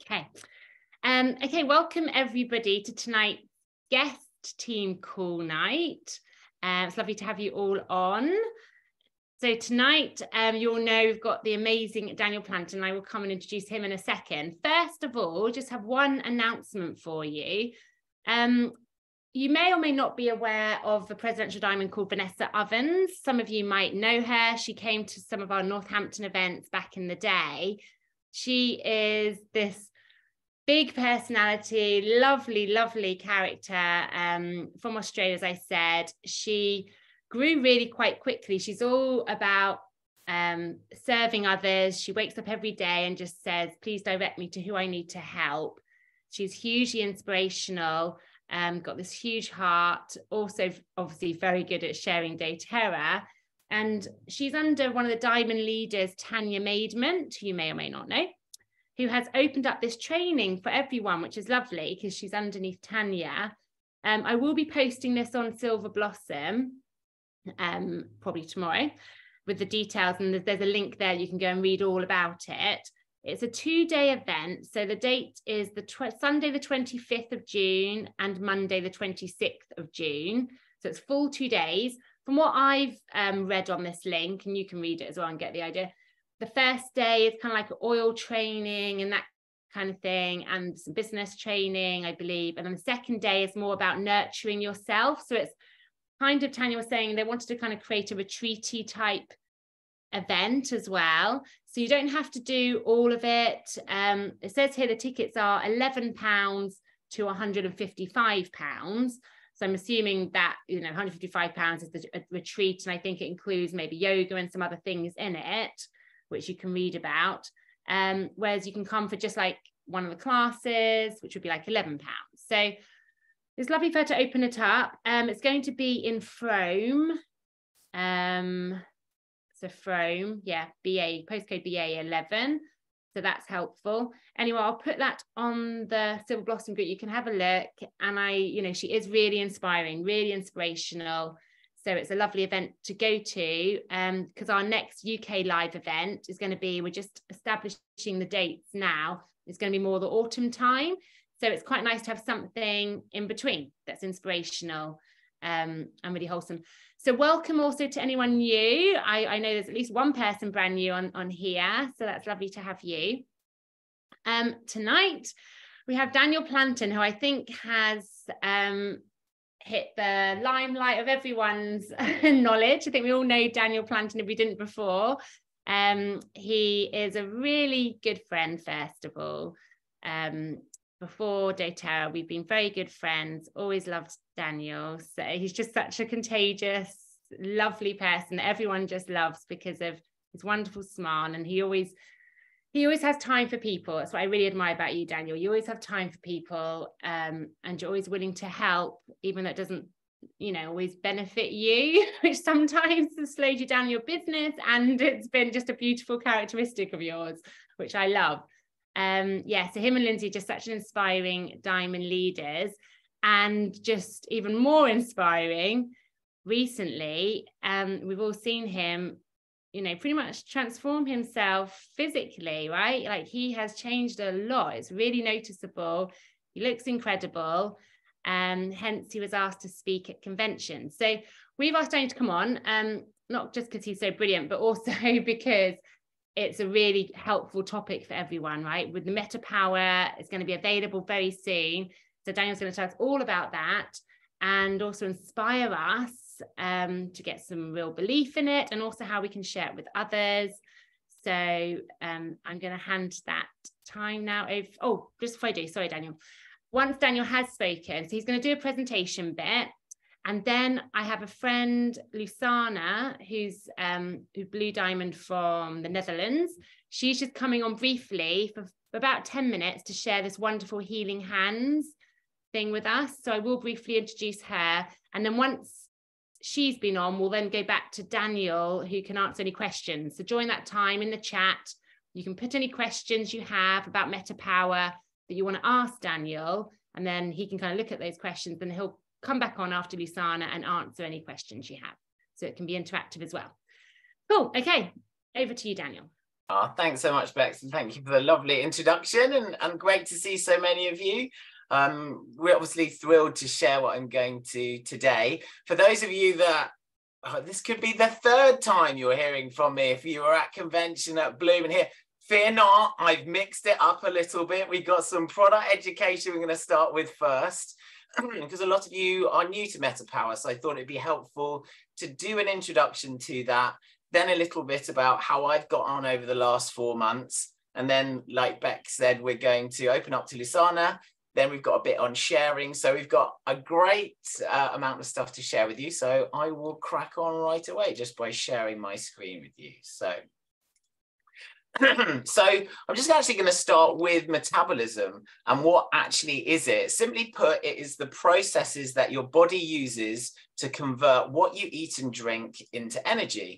Okay. Okay, welcome everybody to tonight's guest team call night. It's lovely to have you all on. So tonight, you'll know we've got the amazing Daniel Plantin. I will come and introduce him in a second. First of all, just have one announcement for you. You may or may not be aware of the presidential diamond called Vanessa Ovens. Some of you might know her. She came to some of our Northampton events back in the day. She is this big personality, lovely, lovely character from Australia, as I said. She grew really quite quickly. She's all about serving others. She wakes up every day and just says, please direct me to who I need to help. She's hugely inspirational, got this huge heart, also obviously very good at sharing doTERRA. And she's under one of the diamond leaders, Tanya Maidment, who you may or may not know, who has opened up this training for everyone, which is lovely because she's underneath Tanya. I will be posting this on Silver Blossom probably tomorrow with the details, and there's a link there. You can go and read all about it. It's a 2-day event. So the date is Sunday, the 25th of June and Monday, the 26th of June. So it's full 2 days. From what I've read on this link, and you can read it as well and get the idea, the first day is kind of like oil training and that kind of thing, and some business training, I believe. And then the second day is more about nurturing yourself. So it's kind of, Tanya was saying, they wanted to kind of create a retreaty type event as well. So you don't have to do all of it. It says here the tickets are £11 to £155. So I'm assuming that, you know, £155 is the retreat, and I think it includes maybe yoga and some other things in it, which you can read about. Whereas you can come for just like one of the classes, which would be like £11. So it's lovely for her to open it up. It's going to be in Frome. So Frome, yeah, BA, postcode BA11. So that's helpful. Anyway, I'll put that on the Silver Blossom group. You can have a look. And she is really inspiring, really inspirational. So it's a lovely event to go to, because our next UK live event is going to be, we're just establishing the dates now. It's going to be more the autumn time. So it's quite nice to have something in between that's inspirational and really wholesome. So welcome also to anyone new. I know there's at least one person brand new on here. So that's lovely to have you. Tonight, we have Daniel Plantin, who I think has hit the limelight of everyone's knowledge. I think we all know Daniel Plantin if we didn't before. He is a really good friend, first of all. Before doTERRA, we've been very good friends, always loved Daniel. So he's just such a contagious, lovely person that everyone just loves because of his wonderful smile. And he always has time for people. That's what I really admire about you, Daniel. You always have time for people, and you're always willing to help, even though it doesn't, always benefit you, which sometimes has slowed you down your business. And it's been just a beautiful characteristic of yours, which I love. So him and Lindsay are just such an inspiring diamond leaders, and just even more inspiring recently. We've all seen him, pretty much transform himself physically, right? Like he has changed a lot. It's really noticeable. He looks incredible. Hence he was asked to speak at conventions. So we've asked Daniel to come on, not just because he's so brilliant, but also because it's a really helpful topic for everyone, right? With the MetaPWR, it's going to be available very soon. So Daniel's going to tell us all about that and also inspire us to get some real belief in it, and also how we can share it with others. So I'm going to hand that time now over. Oh, just before I do, sorry, Daniel. Once Daniel has spoken, so he's going to do a presentation bit. And then I have a friend, Lusana, who's who Blue Diamond from the Netherlands. She's just coming on briefly for about 10 minutes to share this wonderful healing hands thing with us. So I will briefly introduce her. And then once she's been on, we'll then go back to Daniel, who can answer any questions. So during that time in the chat, you can put any questions you have about MetaPWR that you want to ask Daniel, and then he can kind of look at those questions, and he'll come back on after Lusana and answer any questions you have. So it can be interactive as well. Cool. Okay. Over to you, Daniel. Oh, thanks so much, Bex, and thank you for the lovely introduction, and great to see so many of you. We're obviously thrilled to share what I'm going to today. For those of you that, this could be the third time you're hearing from me, if you were at convention at Bloom and here, fear not, I've mixed it up a little bit. We've got some product education we're going to start with first, because a lot of you are new to MetaPWR, so I thought it'd be helpful to do an introduction to that, then a little bit about how I've got on over the last 4 months. And then, like Beck said, we're going to open up to Lusana. Then we've got a bit on sharing. So we've got a great amount of stuff to share with you. So I will crack on right away just by sharing my screen with you. So, I'm just actually going to start with metabolism and what actually is it. Simply put, it is the processes that your body uses to convert what you eat and drink into energy.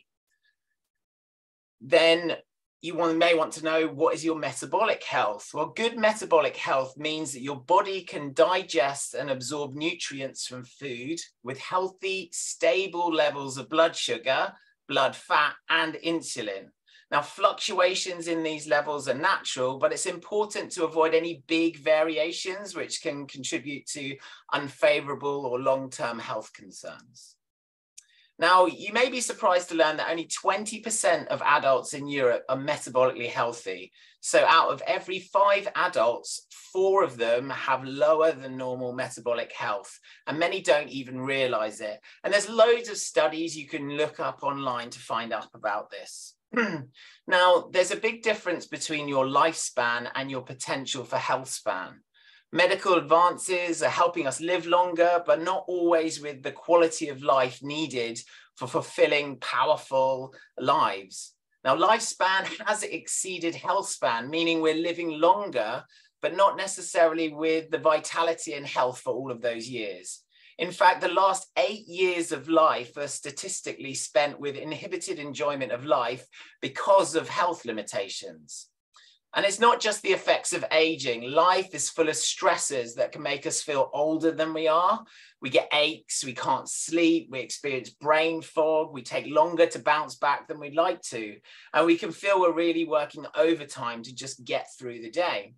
Then you may want to know, what is your metabolic health? Well, good metabolic health means that your body can digest and absorb nutrients from food with healthy, stable levels of blood sugar, blood fat, and insulin. Now, fluctuations in these levels are natural, but it's important to avoid any big variations which can contribute to unfavorable or long-term health concerns. Now, you may be surprised to learn that only 20% of adults in Europe are metabolically healthy. So out of every 5 adults, 4 of them have lower than normal metabolic health, and many don't even realize it. And there's loads of studies you can look up online to find out about this. Now, there's a big difference between your lifespan and your potential for health span. Medical advances are helping us live longer, but not always with the quality of life needed for fulfilling powerful lives. Now, lifespan has exceeded health span, meaning we're living longer, but not necessarily with the vitality and health for all of those years. In fact, the last 8 years of life are statistically spent with inhibited enjoyment of life because of health limitations. And it's not just the effects of aging. Life is full of stressors that can make us feel older than we are. We get aches, we can't sleep, we experience brain fog, we take longer to bounce back than we'd like to. And we can feel we're really working overtime to just get through the day.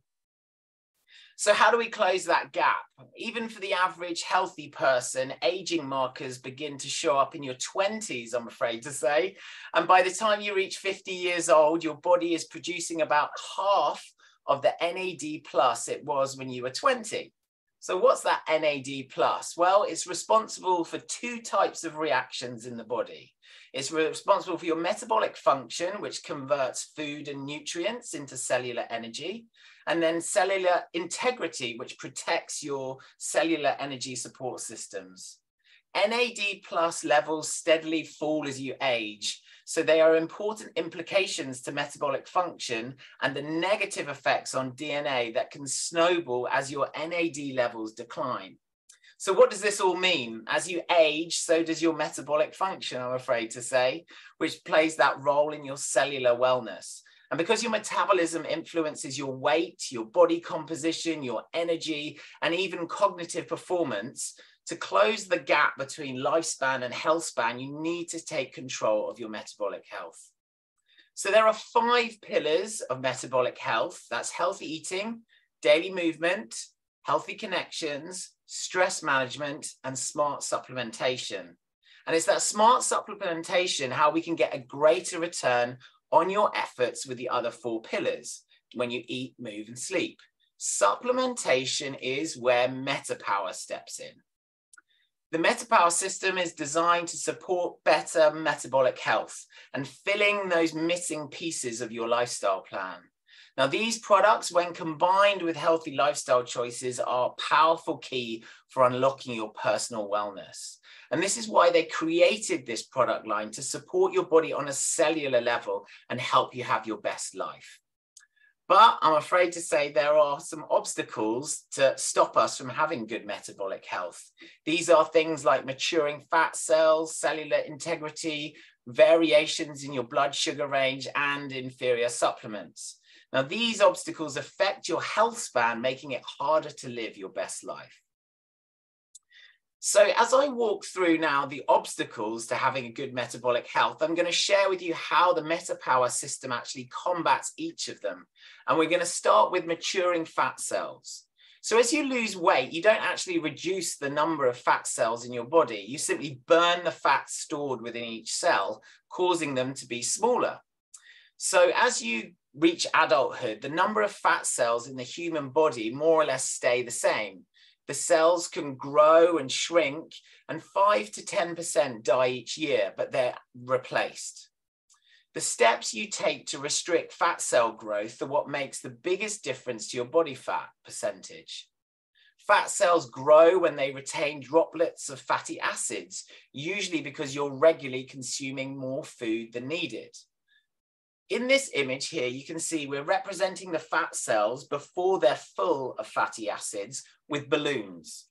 So how do we close that gap? Even for the average healthy person, aging markers begin to show up in your 20s, I'm afraid to say. And by the time you reach 50 years old, your body is producing about half of the NAD plus it was when you were 20. So what's that NAD plus? Well, it's responsible for 2 types of reactions in the body. It's responsible for your metabolic function, which converts food and nutrients into cellular energy, and then cellular integrity, which protects your cellular energy support systems. NAD plus levels steadily fall as you age, so they are important implications to metabolic function and the negative effects on DNA that can snowball as your NAD levels decline. So what does this all mean? As you age, so does your metabolic function, I'm afraid to say, which plays that role in your cellular wellness. And because your metabolism influences your weight, your body composition, your energy, and even cognitive performance, to close the gap between lifespan and health span, you need to take control of your metabolic health. So there are 5 pillars of metabolic health. That's healthy eating, daily movement, healthy connections, stress management, and smart supplementation. And it's that smart supplementation, how we can get a greater return on your efforts with the other 4 pillars when you eat, move, and sleep. Supplementation is where MetaPWR steps in. The MetaPWR system is designed to support better metabolic health and filling those missing pieces of your lifestyle plan. Now, these products, when combined with healthy lifestyle choices, are a powerful key for unlocking your personal wellness. And this is why they created this product line, to support your body on a cellular level and help you have your best life. But I'm afraid to say there are some obstacles to stop us from having good metabolic health. These are things like maturing fat cells, cellular integrity, variations in your blood sugar range, and inferior supplements. Now, these obstacles affect your health span, making it harder to live your best life. So as I walk through now the obstacles to having a good metabolic health, I'm going to share with you how the MetaPWR system actually combats each of them. And we're going to start with maturing fat cells. So as you lose weight, you don't actually reduce the number of fat cells in your body. You simply burn the fat stored within each cell, causing them to be smaller. So as you reach adulthood, the number of fat cells in the human body more or less stay the same. The cells can grow and shrink, and 5 to 10% die each year, but they're replaced. The steps you take to restrict fat cell growth are what makes the biggest difference to your body fat percentage. Fat cells grow when they retain droplets of fatty acids, usually because you're regularly consuming more food than needed. In this image here, you can see we're representing the fat cells before they're full of fatty acids with balloons.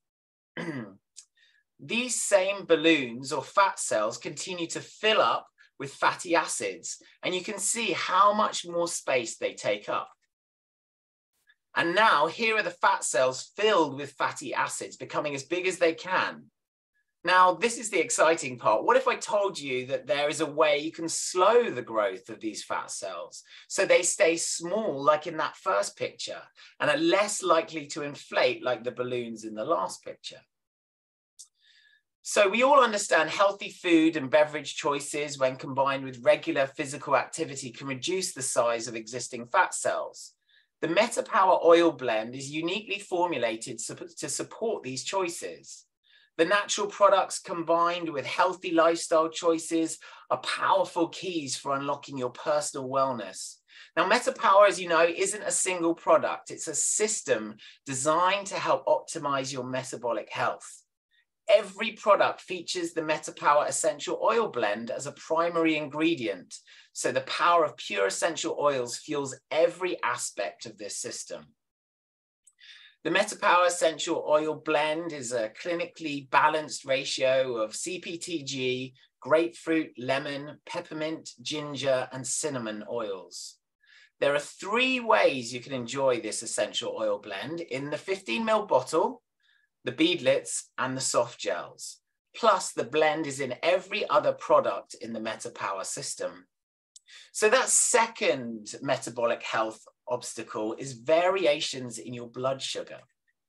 These same balloons or fat cells continue to fill up with fatty acids, and you can see how much more space they take up. And now here are the fat cells filled with fatty acids, becoming as big as they can. Now, this is the exciting part. What if I told you that there is a way you can slow the growth of these fat cells so they stay small, like in that first picture, and are less likely to inflate like the balloons in the last picture? So we all understand healthy food and beverage choices, when combined with regular physical activity, can reduce the size of existing fat cells. The MetaPWR oil blend is uniquely formulated to support these choices. The natural products combined with healthy lifestyle choices are powerful keys for unlocking your personal wellness. Now, MetaPWR, as you know, isn't a single product. It's a system designed to help optimize your metabolic health. Every product features the MetaPWR essential oil blend as a primary ingredient. So the power of pure essential oils fuels every aspect of this system. The MetaPWR essential oil blend is a clinically balanced ratio of CPTG, grapefruit, lemon, peppermint, ginger, and cinnamon oils. There are 3 ways you can enjoy this essential oil blend: in the 15 ml bottle, the beadlets, and the soft gels. Plus, the blend is in every other product in the MetaPWR system. So that second metabolic health obstacle is variations in your blood sugar.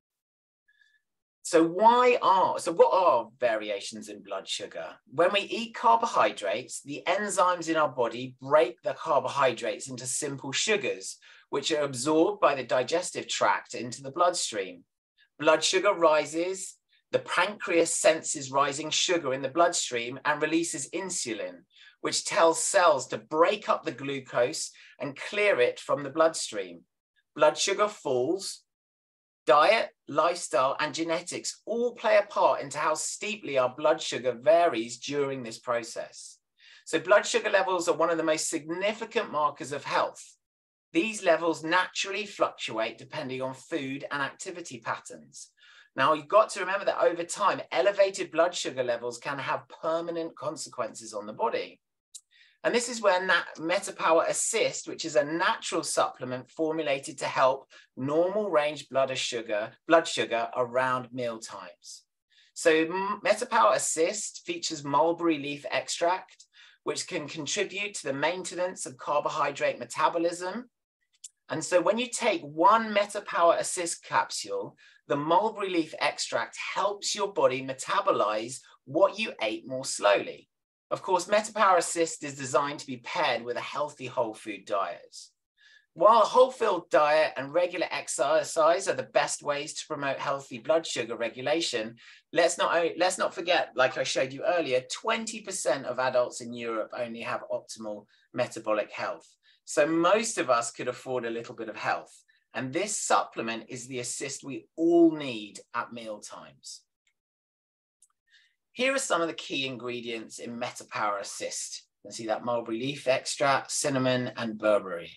So what are variations in blood sugar? When we eat carbohydrates, the enzymes in our body break the carbohydrates into simple sugars, which are absorbed by the digestive tract into the bloodstream. Blood sugar rises, the pancreas senses rising sugar in the bloodstream and releases insulin, which tells cells to break up the glucose and clear it from the bloodstream. Blood sugar falls. Diet, lifestyle, and genetics all play a part into how steeply our blood sugar varies during this process. So blood sugar levels are one of the most significant markers of health. These levels naturally fluctuate depending on food and activity patterns. Now, you've got to remember that over time, elevated blood sugar levels can have permanent consequences on the body. And this is where MetaPWR Assist, which is a natural supplement formulated to help normal range blood sugar around meal times. So MetaPWR Assist features mulberry leaf extract, which can contribute to the maintenance of carbohydrate metabolism. And so when you take 1 MetaPWR Assist capsule, the mulberry leaf extract helps your body metabolize what you ate more slowly. Of course, MetaPWR Assist is designed to be paired with a healthy whole food diet. While a whole food diet and regular exercise are the best ways to promote healthy blood sugar regulation, let's not forget, like I showed you earlier, 20% of adults in Europe only have optimal metabolic health. So most of us could afford a little bit of health. And this supplement is the assist we all need at meal times. Here are some of the key ingredients in MetaPWR Assist. You can see that mulberry leaf extract, cinnamon, and berberry.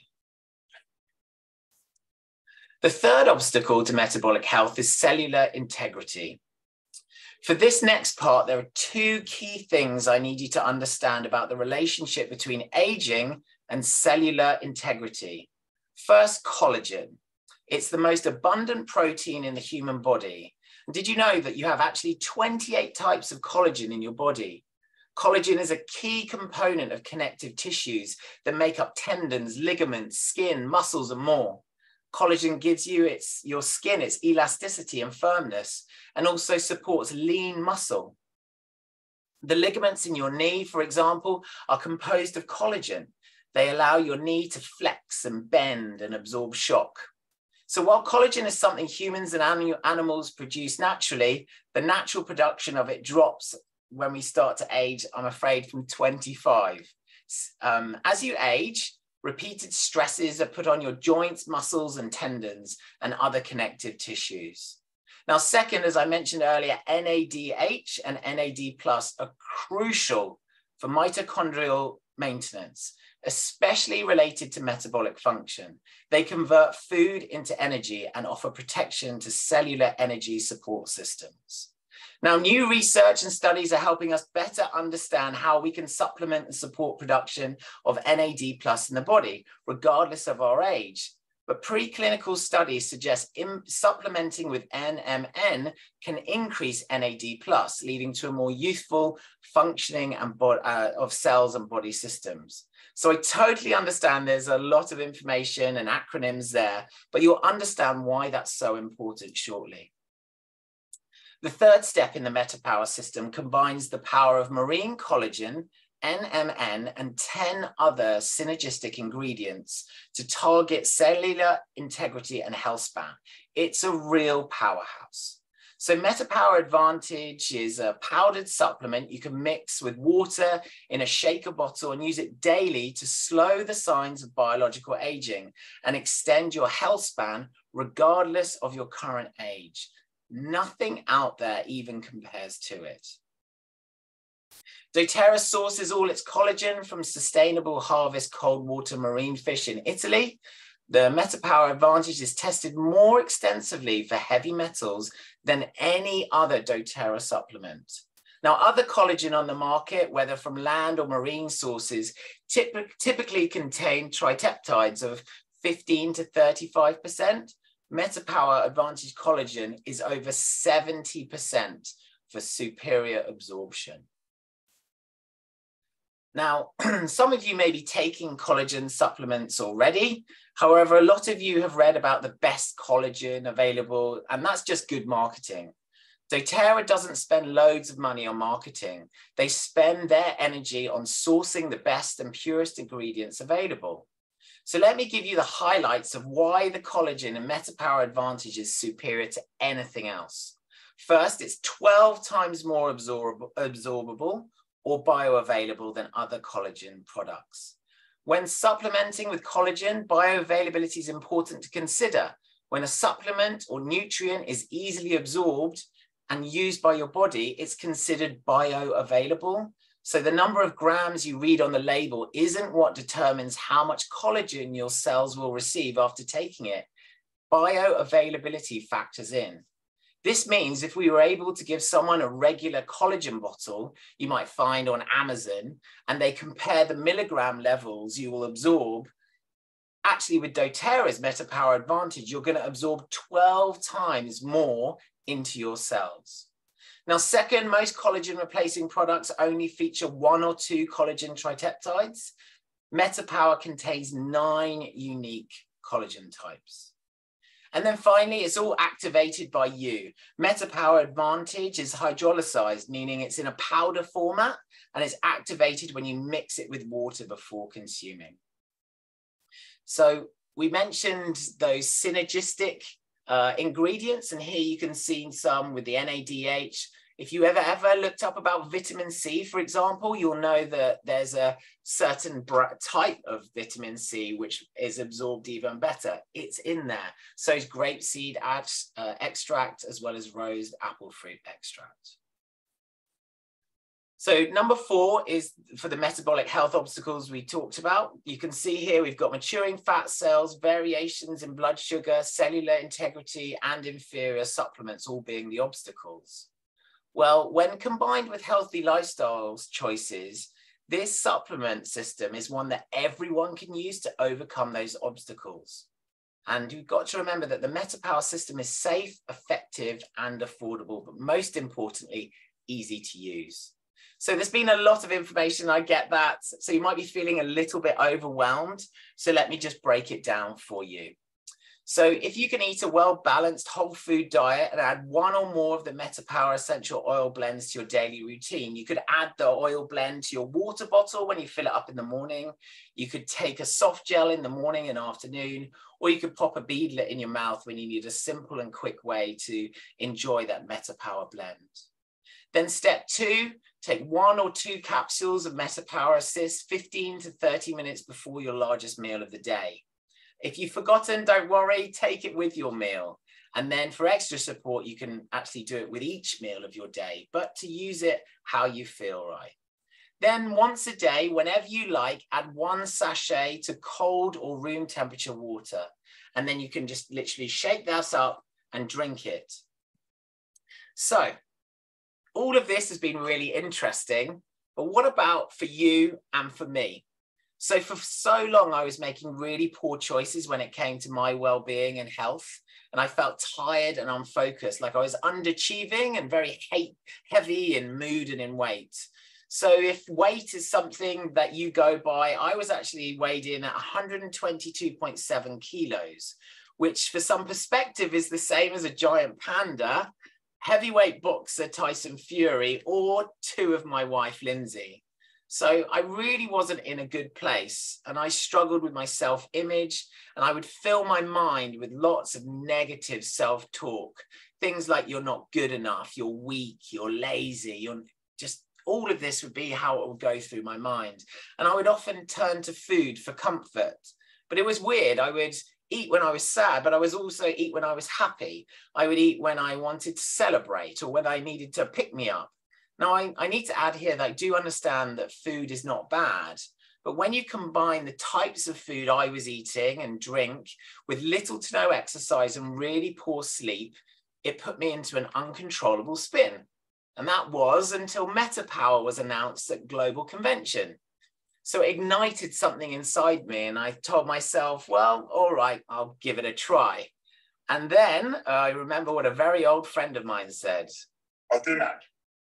The third obstacle to metabolic health is cellular integrity. For this next part, there are 2 key things I need you to understand about the relationship between aging and cellular integrity. First, collagen. It's the most abundant protein in the human body. Did you know that you have actually 28 types of collagen in your body? Collagen is a key component of connective tissues that make up tendons, ligaments, skin, muscles, and more. Collagen gives you your skin its elasticity and firmness, and also supports lean muscle. The ligaments in your knee, for example, are composed of collagen. They allow your knee to flex and bend and absorb shock. So while collagen is something humans and animals produce naturally, the natural production of it drops when we start to age, I'm afraid, from 25. As you age, repeated stresses are put on your joints, muscles, and tendons, and other connective tissues. Now, second, as I mentioned earlier, NADH and NAD+ are crucial for mitochondrial maintenance, especially related to metabolic function. They convert food into energy and offer protection to cellular energy support systems. Now, new research and studies are helping us better understand how we can supplement and support production of NAD+ in the body, regardless of our age. But preclinical studies suggest supplementing with NMN can increase NAD+, leading to a more youthful functioning of cells and body systems. So I totally understand there's a lot of information and acronyms there, but you'll understand why that's so important shortly. The third step in the MetaPWR system combines the power of marine collagen, NMN, and 10 other synergistic ingredients to target cellular integrity and health span. It's a real powerhouse. So MetaPWR Advantage is a powdered supplement you can mix with water in a shaker bottle and use it daily to slow the signs of biological aging and extend your health span regardless of your current age. Nothing out there even compares to it. doTERRA sources all its collagen from sustainable harvest cold water marine fish in Italy. The MetaPWR Advantage is tested more extensively for heavy metals than any other doTERRA supplement. Now, other collagen on the market, whether from land or marine sources, typically contain triteptides of 15 to 35%. MetaPWR Advantage collagen is over 70% for superior absorption. Now, some of you may be taking collagen supplements already. However, a lot of you have read about the best collagen available, and that's just good marketing. doTERRA doesn't spend loads of money on marketing. They spend their energy on sourcing the best and purest ingredients available. So let me give you the highlights of why the collagen in MetaPWR Advantage is superior to anything else. First, it's 12 times more absorbable or bioavailable than other collagen products. When supplementing with collagen, bioavailability is important to consider. When a supplement or nutrient is easily absorbed and used by your body, it's considered bioavailable. So the number of grams you read on the label isn't what determines how much collagen your cells will receive after taking it. Bioavailability factors in. This means if we were able to give someone a regular collagen bottle you might find on Amazon, and they compare the milligram levels you will absorb, actually with doTERRA's MetaPWR Advantage, you're going to absorb 12 times more into your cells. Now, second, most collagen replacing products only feature 1 or 2 collagen triteptides. MetaPWR contains 9 unique collagen types. And then finally, it's all activated by you. MetaPWR Advantage is hydrolysized, meaning it's in a powder format, and it's activated when you mix it with water before consuming. So we mentioned those synergistic ingredients, and here you can see some with the NADH. If you ever looked up about vitamin C, for example, you'll know that there's a certain type of vitamin C which is absorbed even better. It's in there. So is grapeseed extract as well as rose apple fruit extract. So number 4 is for the metabolic health obstacles we talked about. You can see here we've got maturing fat cells, variations in blood sugar, cellular integrity, and inferior supplements all being the obstacles. Well, when combined with healthy lifestyle choices, this supplement system is one that everyone can use to overcome those obstacles. And you've got to remember that the MetaPWR system is safe, effective, and affordable, but most importantly, easy to use. So there's been a lot of information, I get that. So you might be feeling a little bit overwhelmed. So let me just break it down for you. So if you can eat a well-balanced whole food diet and add one or more of the MetaPWR essential oil blends to your daily routine, you could add the oil blend to your water bottle when you fill it up in the morning. You could take a soft gel in the morning and afternoon, or you could pop a beadlet in your mouth when you need a simple and quick way to enjoy that MetaPWR blend. Then step 2, take 1 or 2 capsules of MetaPWR Assist 15 to 30 minutes before your largest meal of the day. If you've forgotten, don't worry, take it with your meal. And then for extra support, you can actually do it with each meal of your day, but to use it how you feel right. Then once a day, whenever you like, add 1 sachet to cold or room temperature water. And then you can just literally shake that up and drink it. So all of this has been really interesting, but what about for you and for me? So for so long, I was making really poor choices when it came to my well-being and health. And I felt tired and unfocused, like I was underachieving and very heavy in mood and in weight. So if weight is something that you go by, I was actually weighed in at 122.7 kilos, which for some perspective is the same as a giant panda, heavyweight boxer Tyson Fury, or 2 of my wife, Lindsay. So I really wasn't in a good place, and I struggled with my self-image, and I would fill my mind with lots of negative self-talk. Things like you're not good enough, you're weak, you're lazy, you're just, all of this would be how it would go through my mind. And I would often turn to food for comfort. But it was weird. I would eat when I was sad, but I was also eat when I was happy. I would eat when I wanted to celebrate or when I needed to pick me up. Now, I need to add here that I do understand that food is not bad, but when you combine the types of food I was eating and drink with little to no exercise and really poor sleep, it put me into an uncontrollable spin. And that was until MetaPWR was announced at Global Convention. So it ignited something inside me, and I told myself, well, all right, I'll give it a try. And then I remember what a very old friend of mine said. I'll do that.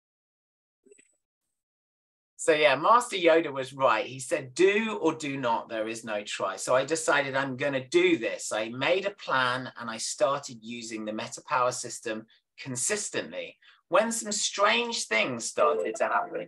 So yeah, Master Yoda was right. He said, do or do not, there is no try. So I decided I'm going to do this. I made a plan and I started using the MetaPWR system consistently when some strange things started to happen.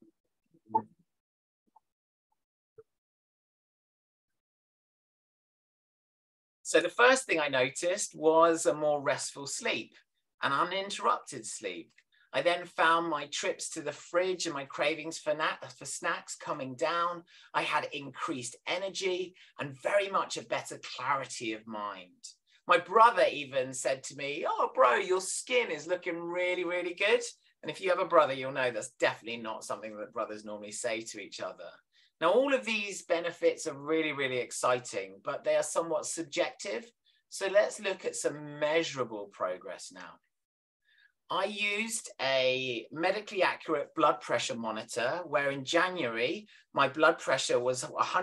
So the first thing I noticed was a more restful sleep, an uninterrupted sleep. I then found my trips to the fridge and my cravings for snacks coming down. I had increased energy and very much a better clarity of mind. My brother even said to me, oh, bro, your skin is looking really, really good. And if you have a brother, you'll know that's definitely not something that brothers normally say to each other. Now, all of these benefits are really, really exciting, but they are somewhat subjective. So let's look at some measurable progress now. I used a medically accurate blood pressure monitor where in January, my blood pressure was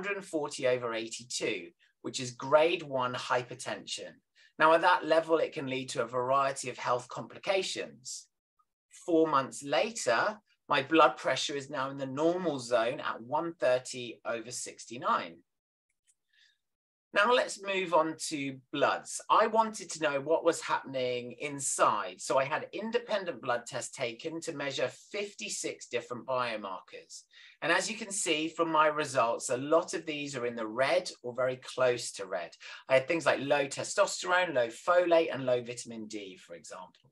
140/82, which is grade 1 hypertension. Now at that level, it can lead to a variety of health complications. 4 months later, my blood pressure is now in the normal zone at 130/69. Now let's move on to bloods. I wanted to know what was happening inside. So I had independent blood tests taken to measure 56 different biomarkers. And as you can see from my results, a lot of these are in the red or very close to red. I had things like low testosterone, low folate, and low vitamin D, for example.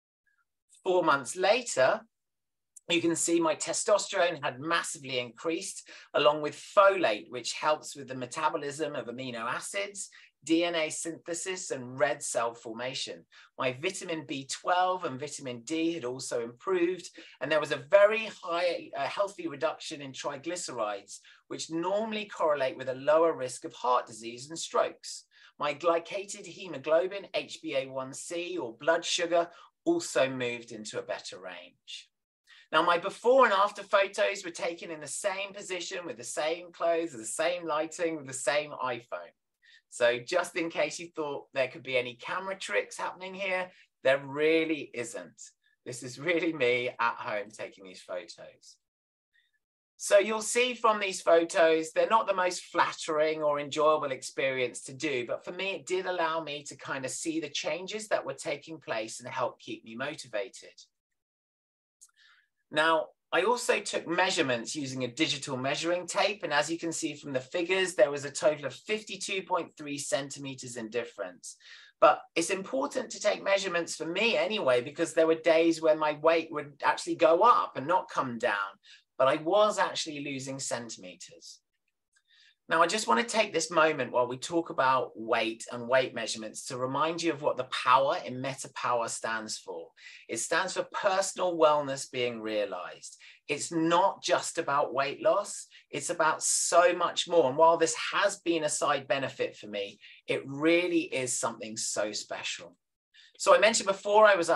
4 months later, you can see my testosterone had massively increased, along with folate, which helps with the metabolism of amino acids, DNA synthesis, and red cell formation. My vitamin B12 and vitamin D had also improved, and there was a very high, healthy reduction in triglycerides, which normally correlate with a lower risk of heart disease and strokes. My glycated hemoglobin, HbA1c, or blood sugar, also moved into a better range. Now, my before and after photos were taken in the same position, with the same clothes, with the same lighting, with the same iPhone. So just in case you thought there could be any camera tricks happening here, there really isn't. This is really me at home taking these photos. So you'll see from these photos, they're not the most flattering or enjoyable experience to do, but for me, it did allow me to kind of see the changes that were taking place and help keep me motivated. Now, I also took measurements using a digital measuring tape. And as you can see from the figures, there was a total of 52.3 centimeters in difference. But it's important to take measurements for me anyway, because there were days when my weight would actually go up and not come down, but I was actually losing centimeters. Now, I just want to take this moment while we talk about weight and weight measurements to remind you of what the power in MetaPWR stands for. It stands for personal wellness being realized. It's not just about weight loss, it's about so much more. And while this has been a side benefit for me, it really is something so special. So I mentioned before, I was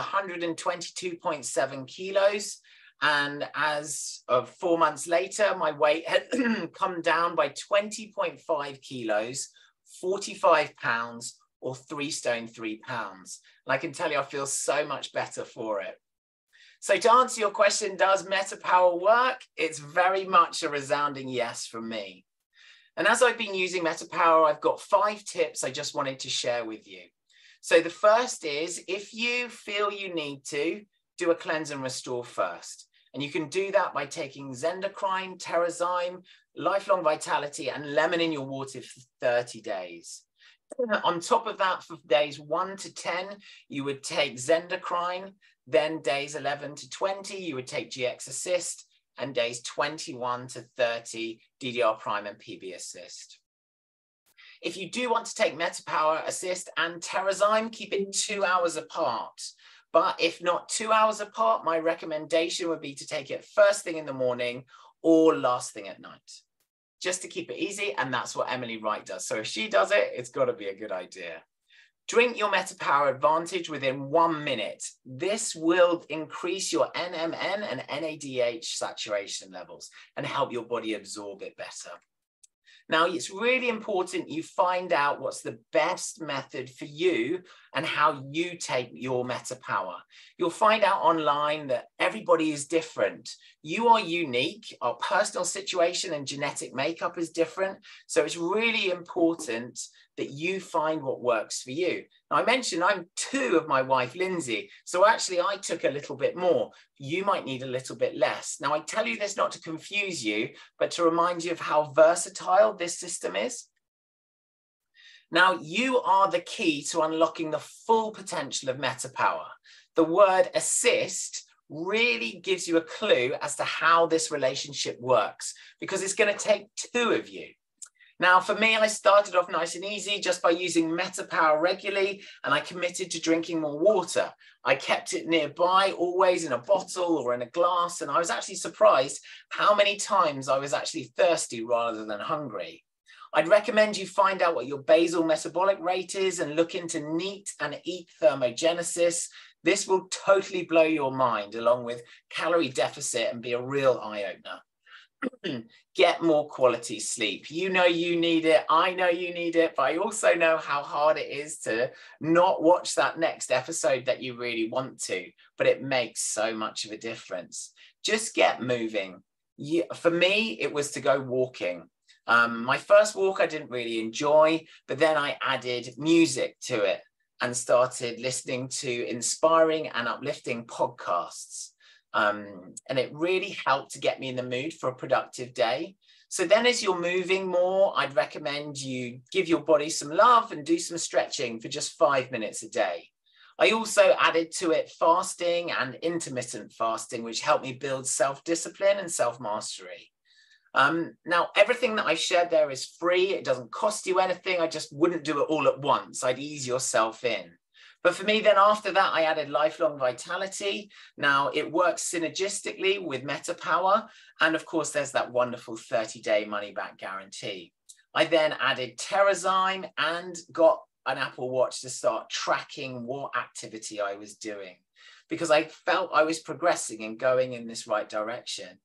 122.7 kilos. And as of 4 months later, my weight had come down by 20.5 kilos, 45 pounds, or 3 stone 3 pounds. And I can tell you, I feel so much better for it. So to answer your question, does MetaPWR work? It's very much a resounding yes from me. And as I've been using MetaPWR, I've got 5 tips I just wanted to share with you. So the first is, if you feel you need to, do a cleanse and restore first. And you can do that by taking Zendocrine, Terrazyme, Lifelong Vitality, and lemon in your water for 30 days. On top of that, for days 1 to 10, you would take Zendocrine. Then days 11 to 20, you would take GX Assist, and days 21 to 30, DDR Prime and PB Assist. If you do want to take MetaPWR Assist and Terrazyme, keep it 2 hours apart. But if not 2 hours apart, my recommendation would be to take it first thing in the morning or last thing at night, just to keep it easy. And that's what Emily Wright does. So if she does it, it's got to be a good idea. Drink your MetaPWR Advantage within 1 minute. This will increase your NMN and NADH saturation levels and help your body absorb it better. Now, it's really important you find out what's the best method for you and how you take your MetaPWR. You'll find out online that everybody is different. You are unique. Our personal situation and genetic makeup is different. So it's really important that you find what works for you. Now, I mentioned I'm 2 of my wife, Lindsay. So actually, I took a little bit more. You might need a little bit less. Now, I tell you this not to confuse you, but to remind you of how versatile this system is. Now, you are the key to unlocking the full potential of MetaPWR. The word assist really gives you a clue as to how this relationship works, because it's going to take 2 of you. Now, for me, I started off nice and easy just by using MetaPWR regularly, and I committed to drinking more water. I kept it nearby, always in a bottle or in a glass, and I was actually surprised how many times I was actually thirsty rather than hungry. I'd recommend you find out what your basal metabolic rate is and look into NEAT and EAT thermogenesis. This will totally blow your mind, along with calorie deficit, and be a real eye-opener. Get more quality sleep. You know you need it. I know you need it, but I also know how hard it is to not watch that next episode that you really want to, but it makes so much of a difference. Just get moving. For me, it was to go walking. My first walk I didn't really enjoy, but then I added music to it and started listening to inspiring and uplifting podcasts. And it really helped to get me in the mood for a productive day. So then as you're moving more, I'd recommend you give your body some love and do some stretching for just 5 minutes a day. I also added to it fasting and intermittent fasting, which helped me build self-discipline and self-mastery. Now, everything that I shared there is free. It doesn't cost you anything. I just wouldn't do it all at once. I'd ease yourself in. But for me, then after that, I added Lifelong Vitality. Now, it works synergistically with MetaPWR. And of course, there's that wonderful 30-day money-back guarantee. I then added Terrazyme and got an Apple Watch to start tracking what activity I was doing, because I felt I was progressing and going in this right direction.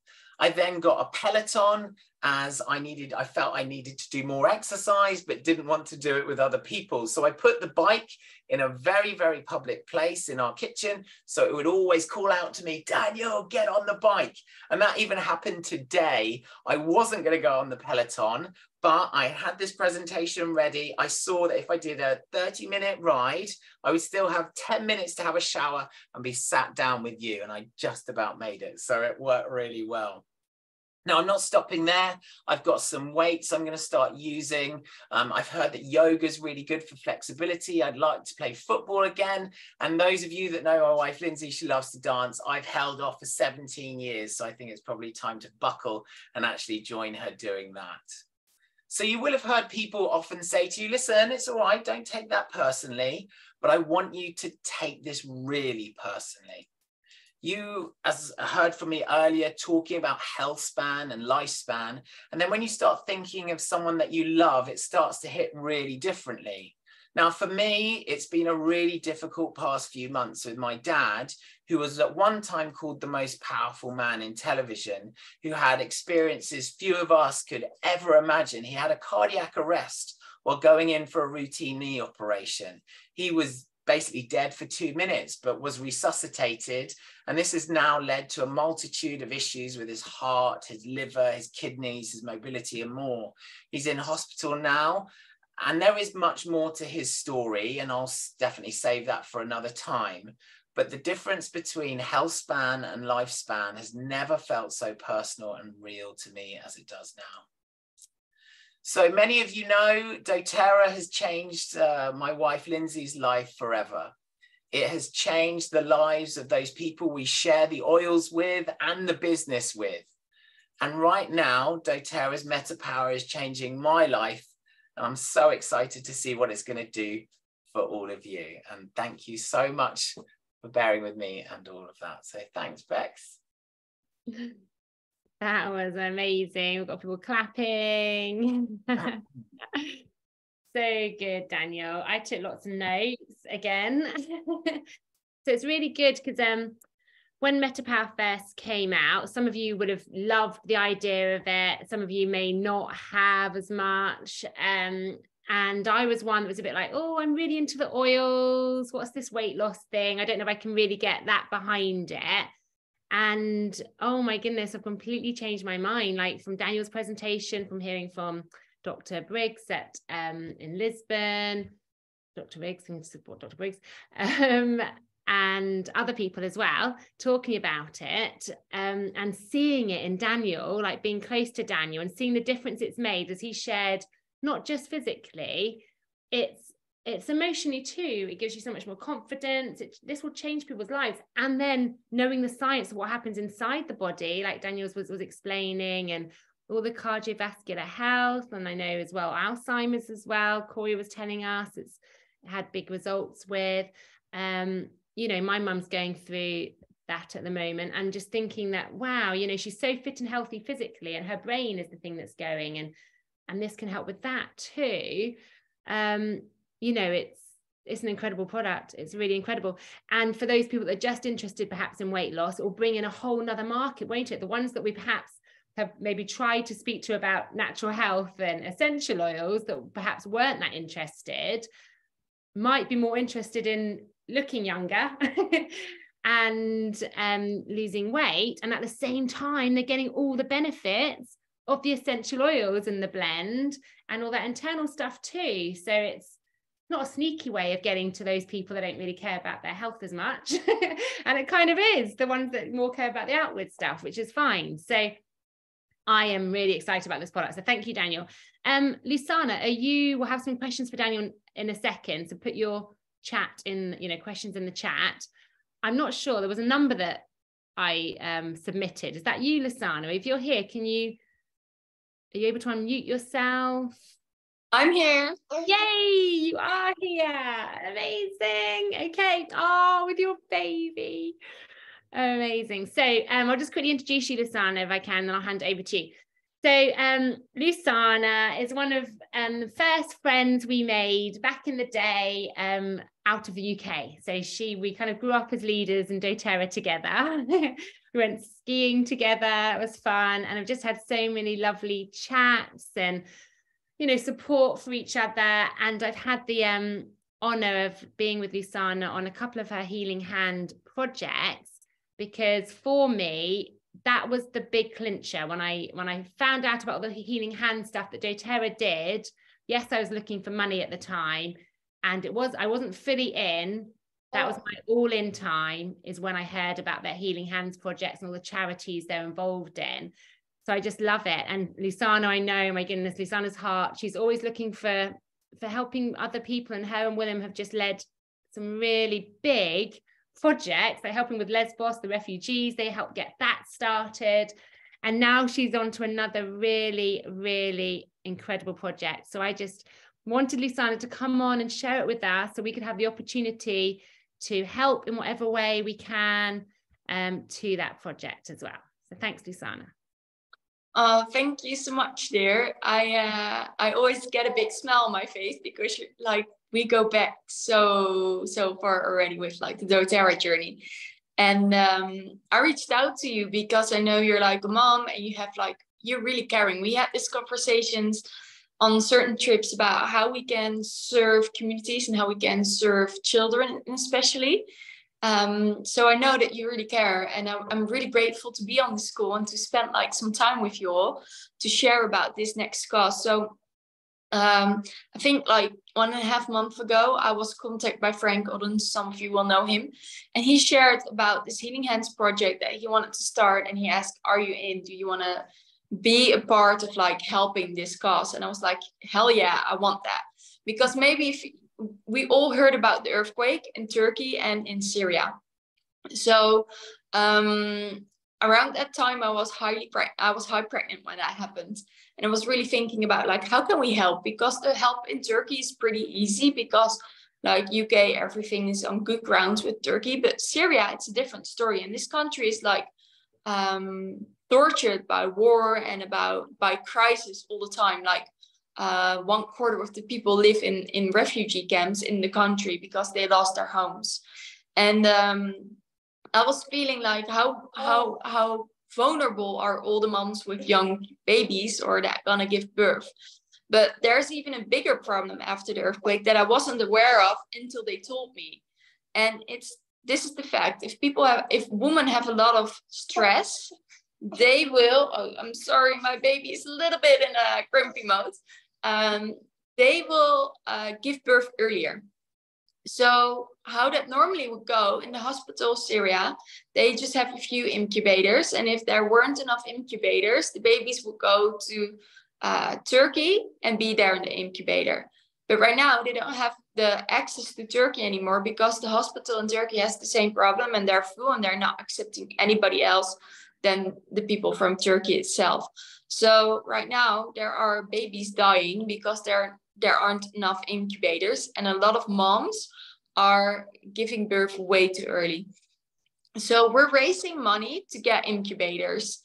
I then got a Peloton as I felt I needed to do more exercise, but didn't want to do it with other people. So I put the bike in a very, very public place in our kitchen. So it would always call out to me, Daniel, get on the bike. And that even happened today. I wasn't going to go on the Peloton, but I had this presentation ready. I saw that if I did a 30-minute ride, I would still have 10 minutes to have a shower and be sat down with you. And I just about made it. So it worked really well. Now, I'm not stopping there. I've got some weights I'm going to start using. I've heard that yoga is really good for flexibility. I'd like to play football again. And those of you that know my wife, Lindsay, she loves to dance. I've held off for 17 years. So I think it's probably time to buckle and actually join her doing that. So you will have heard people often say to you, listen, it's all right, don't take that personally, but I want you to take this really personally. You, as heard from me earlier, talking about health span and lifespan. And then when you start thinking of someone that you love, it starts to hit really differently. Now, for me, it's been a really difficult past few months with my dad, who was at one time called the most powerful man in television, who had experiences few of us could ever imagine. He had a cardiac arrest while going in for a routine knee operation. He was basically dead for 2 minutes, but was resuscitated. And this has now led to a multitude of issues with his heart, his liver, his kidneys, his mobility, and more. He's in hospital now. And there is much more to his story, and I'll definitely save that for another time. But the difference between health span and lifespan has never felt so personal and real to me as it does now. So many of you know doTERRA has changed my wife Lindsay's life forever. It has changed the lives of those people we share the oils with and the business with. And right now, doTERRA's MetaPWR is changing my life. And I'm so excited to see what it's going to do for all of you. And thank you so much for bearing with me and all of that. So thanks, Bex. That was amazing. We've got people clapping. So good, Daniel. I took lots of notes again. So it's really good because when MetaPWR first came out, some of you would have loved the idea of it. Some of you may not have as much. And I was one that was a bit like, oh, I'm really into the oils. What's this weight loss thing? I don't know if I can really get that behind it. And oh my goodness, I've completely changed my mind. Like from Daniel's presentation, from hearing from Dr. Briggs in Lisbon, Dr. Briggs, and support Dr. Briggs, and other people as well, talking about it, and seeing it in Daniel, like being close to Daniel and seeing the difference it's made as he shared, not just physically, it's emotionally too. It gives you so much more confidence. This will change people's lives. And then knowing the science of what happens inside the body, like Daniel's was explaining, and all the cardiovascular health, and I know as well Alzheimer's as well. Corey was telling us it's had big results with. You know, my mum's going through that at the moment, and just thinking that, wow, you know, she's so fit and healthy physically, and her brain is the thing that's going, and this can help with that too. You know, it's an incredible product. It's really incredible. And for those people that are just interested perhaps in weight loss, it will bring in a whole nother market, won't it? The ones that we perhaps have maybe tried to speak to about natural health and essential oils that perhaps weren't that interested might be more interested in looking younger and losing weight. And at the same time, they're getting all the benefits of the essential oils in the blend and all that internal stuff too. So it's not a sneaky way of getting to those people that don't really care about their health as much. And it kind of is the ones that more care about the outward stuff, which is fine. So I am really excited about this product. So thank you, Daniel. Lusana, we'll have some questions for Daniel in a second. So put your chat in, questions in the chat. I'm not sure. There was a number that I submitted. Is that you, Lusana? If you're here, are you able to unmute yourself? I'm here. Yay, you are here. Amazing. Okay. Oh, with your baby. Amazing. So I'll just quickly introduce you, Lusana, if I can, then I'll hand it over to you. So Lusana is one of the first friends we made back in the day. out of the UK. So we kind of grew up as leaders in doTERRA together. We went skiing together. It was fun. And I've just had so many lovely chats and, you know, support for each other. And I've had the honor of being with Luciana on a couple of her Healing Hand projects, because for me, that was the big clincher when I found out about all the Healing Hand stuff that doTERRA did. Yes, I was looking for money at the time, and I wasn't fully in. That was my all-in time, is when I heard about their Healing Hands projects and all the charities they're involved in. So I just love it. And Luciana, I know, my goodness, Luciana's heart, she's always looking for helping other people, and her and William have just led some really big projects. They're helping with Lesbos, the refugees, they helped get that started. And now she's on to another really, really incredible project. So I just wanted Luciana to come on and share it with us so we could have the opportunity to help in whatever way we can to that project as well. So thanks, Luciana. Oh, thank you so much, dear. I always get a big smile on my face because like we go back so far already with like the doTERRA journey. And I reached out to you because I know you're like a mom and you're really caring. We had these conversations on certain trips about how we can serve communities and how we can serve children especially. So I know that you really care, and I'm really grateful to be on the school and to spend like some time with you all to share about this next cause. So I think like 1.5 months ago, I was contacted by Frank Odden. Some of you will know him. And he shared about this Healing Hands project that he wanted to start. And he asked, are you in? Do you want to be a part of like helping this cause? And I was like, hell yeah, I want that. Because maybe if we all heard about the earthquake in Turkey and in Syria. So around that time, I was high pregnant when that happened. And I was really thinking about like, how can we help? Because the help in Turkey is pretty easy because like UK, everything is on good grounds with Turkey. But Syria, it's a different story. And this country is like tortured by war and by crisis all the time. Like 1/4 of the people live in refugee camps in the country because they lost their homes. And I was feeling like how vulnerable are all the moms with young babies or that gonna give birth. But there's even a bigger problem after the earthquake that I wasn't aware of until they told me. And this is the fact: if women have a lot of stress, they will. Oh, I'm sorry, my baby is a little bit in a grumpy mode. They will give birth earlier. So how that normally would go in the hospital Syria, they just have a few incubators. And if there weren't enough incubators, the babies would go to Turkey and be there in the incubator. But right now they don't have the access to Turkey anymore because the hospital in Turkey has the same problem and they're full and they're not accepting anybody else than the people from Turkey itself. So right now there are babies dying because there aren't enough incubators, and a lot of moms are giving birth way too early. So we're raising money to get incubators.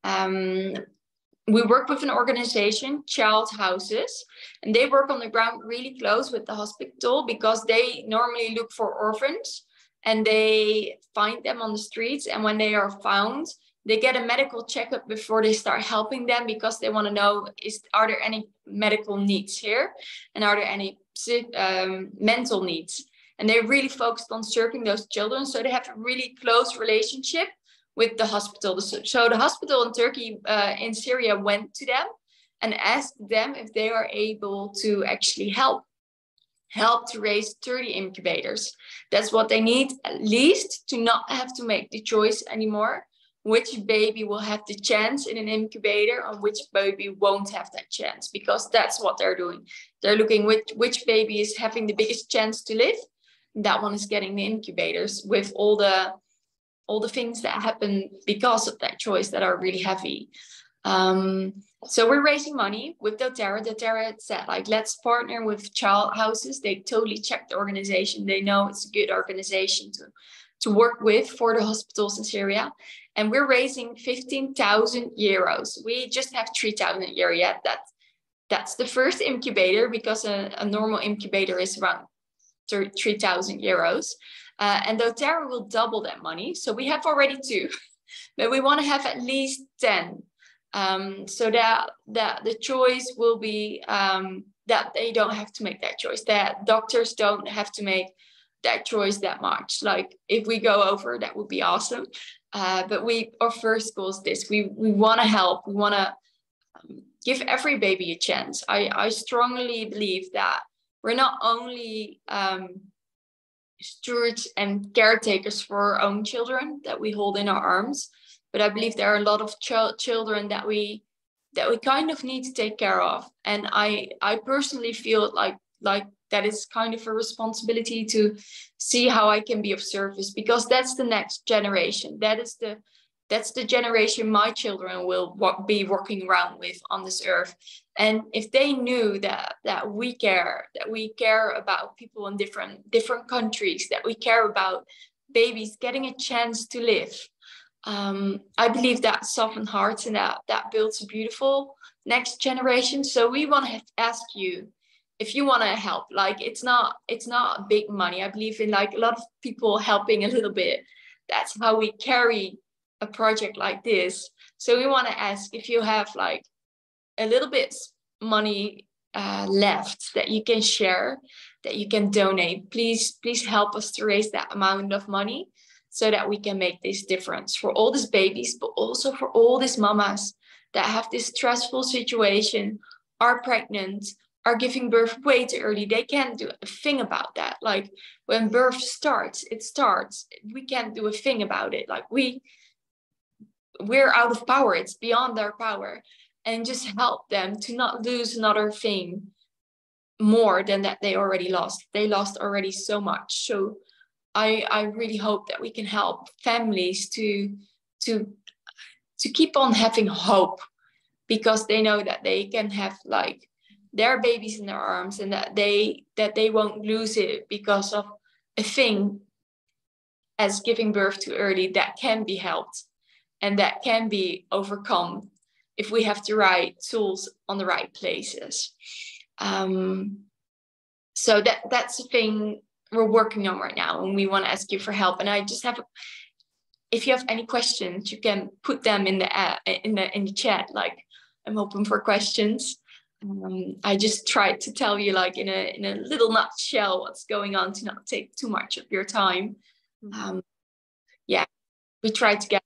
We work with an organization, Child Houses, and they work on the ground really close with the hospital because they normally look for orphans and they find them on the streets. And when they are found, they get a medical checkup before they start helping them because they want to know, are there any medical needs here? And are there any mental needs? And they're really focused on serving those children. So they have a really close relationship with the hospital. So the hospital in Turkey, in Syria, went to them and asked them if they are able to actually help to raise 30 incubators. That's what they need, at least, to not have to make the choice anymore which baby will have the chance in an incubator and which baby won't have that chance, because that's what they're doing. They're looking which baby is having the biggest chance to live. That one is getting the incubators with all the things that happen because of that choice that are really heavy. So we're raising money with doTERRA. doTERRA said, like, let's partner with Child Houses. They totally checked the organization. They know it's a good organization to work with for the hospitals in Syria. And we're raising 15,000 euros. We just have 3,000 euro yet. That's the first incubator, because a normal incubator is around 3,000 euros. And doTERRA will double that money. So we have already 2, but we want to have at least 10. So that the choice will be that they don't have to make that choice, that doctors don't have to make that choice that much. Like if we go over, that would be awesome. But our first goal is this. We want to help. We want to give every baby a chance. I strongly believe that we're not only stewards and caretakers for our own children that we hold in our arms, but I believe there are a lot of children that we kind of need to take care of. And I personally feel like that is kind of a responsibility to see how I can be of service, because that's the next generation. That's the generation my children will be walking around with on this earth. And if they knew that we care about people in different countries, that we care about babies getting a chance to live, I believe that softens hearts and that builds a beautiful next generation. So we want to ask you if you want to help. Like it's not big money. I believe in like a lot of people helping a little bit. That's how we carry a project like this. So we want to ask if you have like a little bit money left that you can share, that you can donate. Please help us to raise that amount of money so that we can make this difference for all these babies, but also for all these mamas that have this stressful situation, are pregnant, are giving birth way too early. They can't do a thing about that. Like when birth starts, it starts. We can't do a thing about it. Like we're out of power. It's beyond our power. And just help them to not lose another thing more than that they already lost. They lost already so much. So I really hope that we can help families to keep on having hope, because they know that they can have like their babies in their arms, and that they won't lose it because of a thing as giving birth too early. That can be helped and that can be overcome if we have the right tools on the right places. So that's the thing we're working on right now, and we want to ask you for help. And I just have, if you have any questions, you can put them in the chat. Like I'm open for questions. I just tried to tell you like in a little nutshell what's going on to not take too much of your time. Yeah, we tried to get.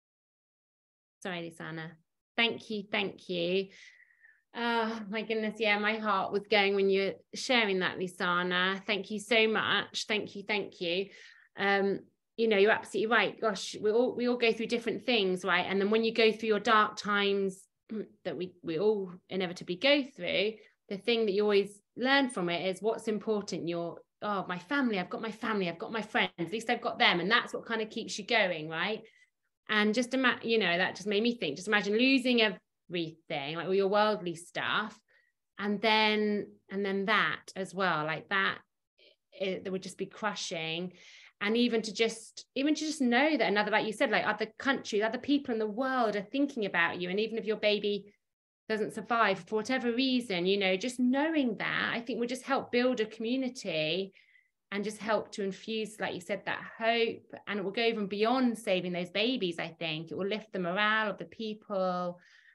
Sorry, Lisanne. Thank you. Oh my goodness, yeah, my heart was going when you were sharing that, Lisanne. Thank you so much. Thank you. You know, you're absolutely right. Gosh, we all go through different things, right? And then when you go through your dark times that we all inevitably go through, the thing that you always learn from it is what's important. My family, I've got my family, I've got my friends, at least I've got them. And that's what kind of keeps you going, right? And just imagine, you know, that just made me think, just imagine losing everything, like all your worldly stuff, and then that as well, like that would just be crushing. And even to just know that another, like you said, like other countries, other people in the world are thinking about you. And even if your baby doesn't survive for whatever reason, you know, just knowing that, I think will just help build a community and just help to infuse, like you said, that hope. And it will go even beyond saving those babies. I think it will lift the morale of the people.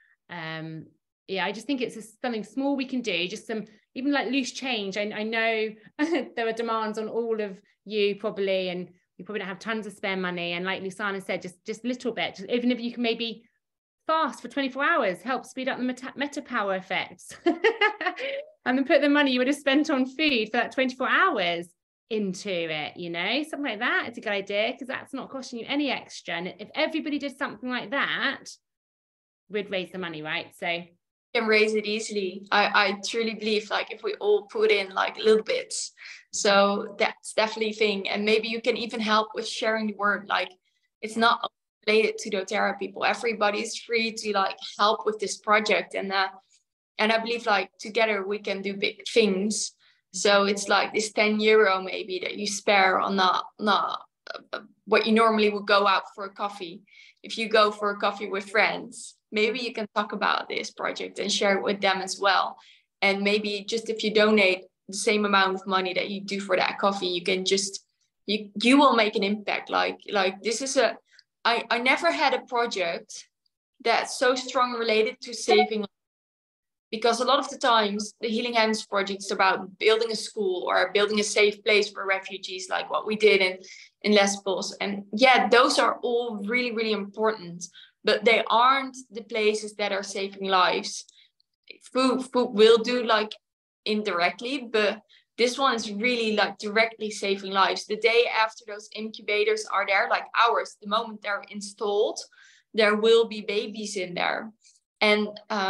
Yeah, I just think it's something small we can do, just some even like loose change. I know there are demands on all of you probably, and you probably don't have tons of spare money. And like Lisanne said, just little bit, even if you can maybe fast for 24 hours, help speed up the MetaPWR effects. And then put the money you would have spent on food for that 24 hours into it, you know, something like that. It's a good idea, because that's not costing you any extra. And if everybody did something like that, we'd raise the money, right? So can raise it easily. I truly believe like if we all put in like little bits, so that's definitely a thing. And maybe you can even help with sharing the word. Like it's not related to doTERRA people, everybody's free to like help with this project. And I believe like together we can do big things. So it's like this 10 euro maybe that you spare on not what you normally would go out for a coffee. If you go for a coffee with friends, maybe you can talk about this project and share it with them as well. And maybe just if you donate the same amount of money that you do for that coffee, you can just, you will make an impact. Like this is I never had a project that's so strongly related to saving, because a lot of the times the Healing Hands project is about building a school or building a safe place for refugees, like what we did in Lesbos. And yeah, those are all really, really important, but they aren't the places that are saving lives. Food will do like indirectly, but this one is really like directly saving lives. The day after those incubators are there, like ours, the moment they're installed, there will be babies in there. And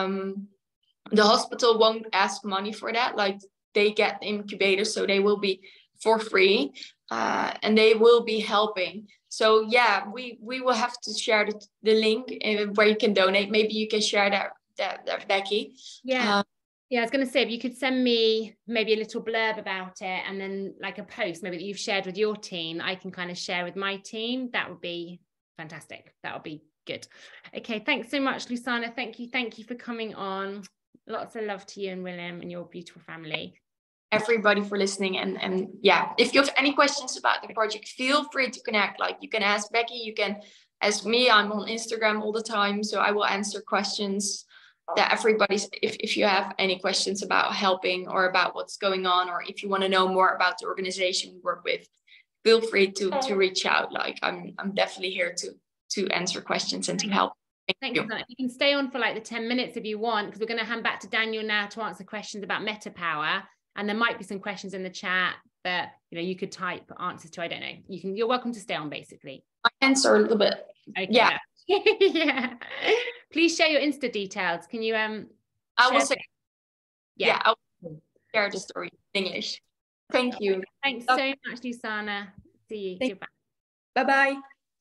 the hospital won't ask money for that. Like they get incubators, so they will be for free, and they will be helping. So yeah, we will have to share the link where you can donate. Maybe you can share that Becky. Yeah. Yeah, I was going to say, if you could send me maybe a little blurb about it, and then like a post maybe that you've shared with your team, I can kind of share with my team. That would be fantastic. That would be good. Okay, thanks so much, Lusana. Thank you for coming on. Lots of love to you and Willem and your beautiful family. Everybody for listening, and yeah, if you have any questions about the project, feel free to connect. Like you can ask Becky, you can ask me. I'm on Instagram all the time, so I will answer questions that everybody's, if you have any questions about helping or about what's going on, or if you want to know more about the organization we work with, feel free to reach out. Like I'm definitely here to answer questions and to help. Thank you. You can stay on for like the 10 minutes if you want, because we're going to hand back to Daniel now to answer questions about MetaPWR, and there might be some questions in the chat that you could type answers to. I don't know. You're welcome to stay on basically. I answer a little bit. Okay. Yeah. Yeah. Please share your Insta details. Can you I will say. Yeah. I will share the story in English. Thank you. Thanks so much, Lusana. See you. Goodbye. Bye-bye.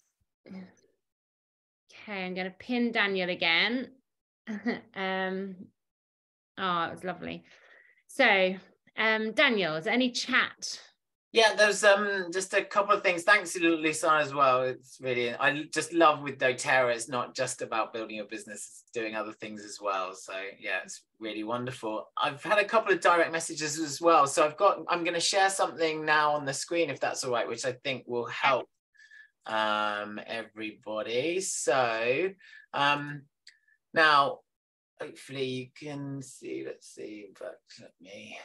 Okay, I'm going to pin Daniel again. Oh, it was lovely. So, Daniel, is there any chat? Yeah, there's just a couple of things. Thanks to Lusana as well. It's really, I just love with doTERRA, it's not just about building your business, it's doing other things as well. So yeah, it's really wonderful. I've had a couple of direct messages as well. So I'm going to share something now on the screen, if that's all right, which I think will help everybody. So now hopefully you can see, let's see, but let me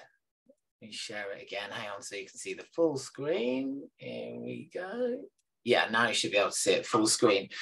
share it again. Hang on, so you can see the full screen. Here we go. Yeah, now you should be able to see it full screen.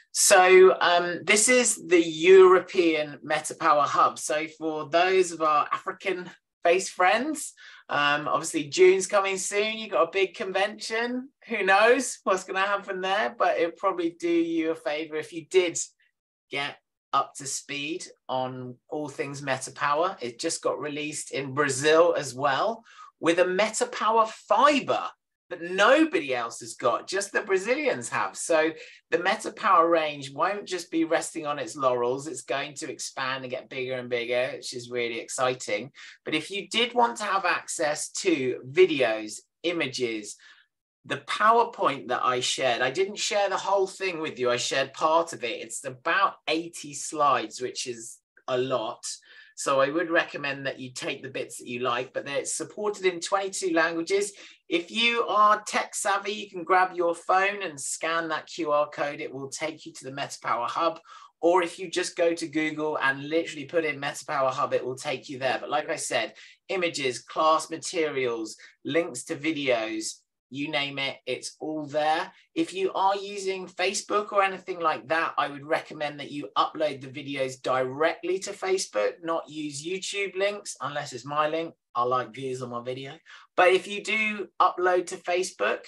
So this is the European MetaPWR Hub. So for those of our African-based friends, obviously June's coming soon. You've got a big convention. Who knows what's going to happen there? But it'll probably do you a favor if you did get up to speed on all things MetaPWR. It just got released in Brazil as well, with a MetaPWR fiber that nobody else has got, just the Brazilians have. So the MetaPWR range won't just be resting on its laurels, it's going to expand and get bigger and bigger, which is really exciting. But if you did want to have access to videos, images, the PowerPoint that I shared, I didn't share the whole thing with you. I shared part of it. It's about 80 slides, which is a lot. So I would recommend that you take the bits that you like, but it's supported in 22 languages. If you are tech savvy, you can grab your phone and scan that QR code. It will take you to the MetaPWR Hub. Or if you just go to Google and literally put in MetaPWR Hub, it will take you there. But like I said, images, class materials, links to videos, you name it, it's all there. If you are using Facebook or anything like that, I would recommend that you upload the videos directly to Facebook, not use YouTube links, unless it's my link. I like views on my video. But if you do upload to Facebook,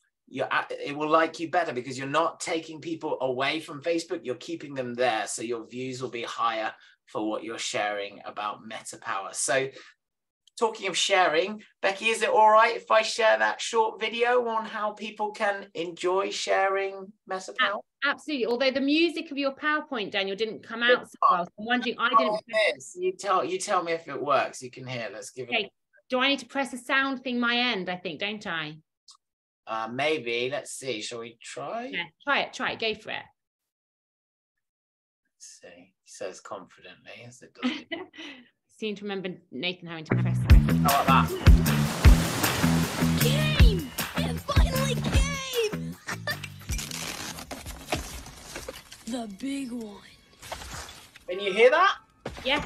it will like you better, because you're not taking people away from Facebook, you're keeping them there. So your views will be higher for what you're sharing about MetaPWR. So talking of sharing, Becky, is it all right if I share that short video on how people can enjoy sharing MetaPWR? Absolutely. Although the music of your PowerPoint, Daniel, didn't come out so well. So I'm wondering, I didn't. You tell me if it works. You can hear. Let's give it. Do I need to press a sound thing my end? I think, don't I? Maybe. Let's see. Shall we try? Yeah, try it. Go for it. Let's see. He says confidently, as it does. seem to remember Nathan having to press that. How about that? Game! It finally came! The big one. Can you hear that? Yeah.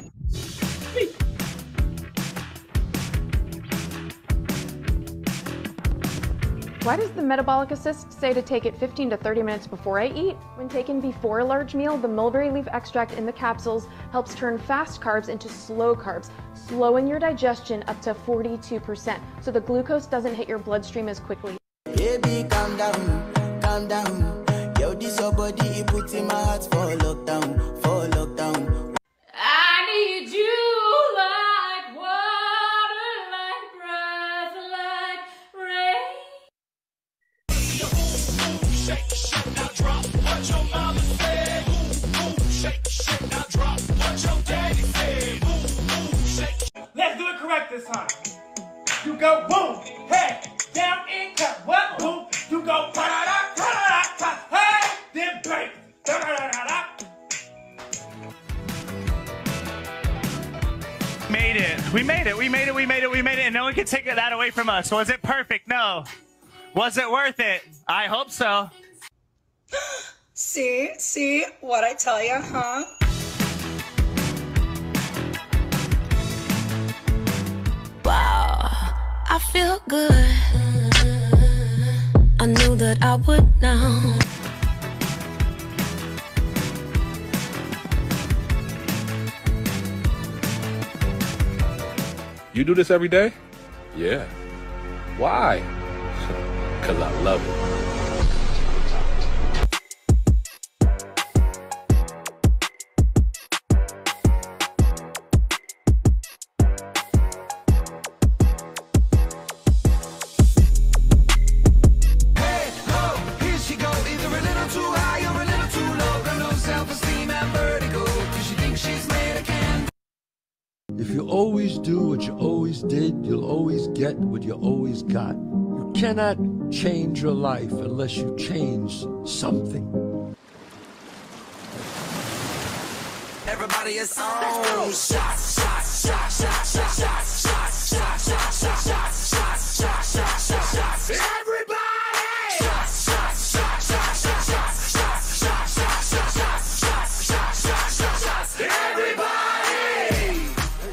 Why does the metabolic assist say to take it 15 to 30 minutes before I eat? When taken before a large meal, the mulberry leaf extract in the capsules helps turn fast carbs into slow carbs, slowing your digestion up to 42%, so the glucose doesn't hit your bloodstream as quickly. Baby, calm down, calm down. Yo, this your body, it puts in my heart for lockdown, for lockdown. I need you like water, like breath, like rain. Shake, shake, now drop what your mama said. Shake, shake, now drop what your daddy said. Shake. Let's do it correct this time. You go boom, hey, down in cut, what boom? You go ta-da-da, hey, then break, ta-da-da-da-da. Made it. We made it. We made it. We made it. We made it. And no one can take that away from us. Was it perfect? No. Was it worth it? I hope so. See what I tell you, huh? Wow, I feel good. I knew that I would now. You do this every day? Yeah. Why? 'Cause I love it. Hey, ho, here she go. Either a little too high or a little too low. Got no self-esteem and vertigo. 'Cause she thinks she's made of candy. If you always do what you always did, you'll always get what you always got. You cannot change your life unless you change something. Everybody is on. Shots, shots, shots, shots, shots, shots, shots, shots, shots, shots, shots, shots, shots, shots, shots, shots. Everybody! Shots, shots, shots, shots, shots, shots, shots, shots, shots, shots, shots, shots, shots, shots, shots. Everybody!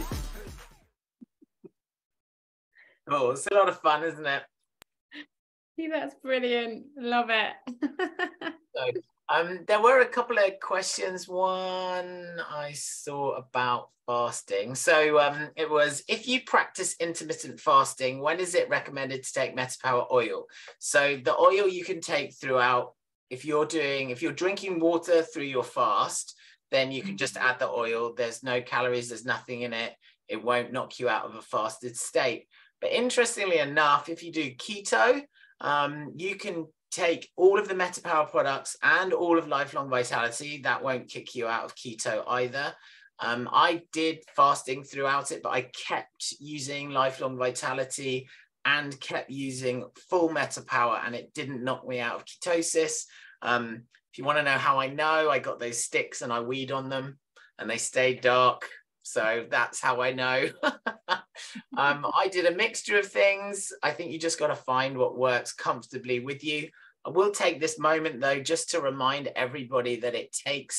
Oh, it's a lot of fun, isn't it? See, that's brilliant. Love it. So, there were a couple of questions. One I saw about fasting. So it was, if you practice intermittent fasting, when is it recommended to take MetaPWR oil? So the oil you can take throughout. If you're drinking water through your fast, then you can just add the oil. There's no calories, there's nothing in it. It won't knock you out of a fasted state. But interestingly enough, if you do keto, you can take all of the MetaPWR products and all of Lifelong Vitality. That won't kick you out of keto either. I did fasting throughout it, but I kept using Lifelong Vitality and kept using full MetaPWR, and it didn't knock me out of ketosis. If you want to know how I know, I got those sticks and I weed on them and they stayed dark. So that's how I know. I did a mixture of things. I think you just got to find what works comfortably with you. I will take this moment, though, just to remind everybody that it takes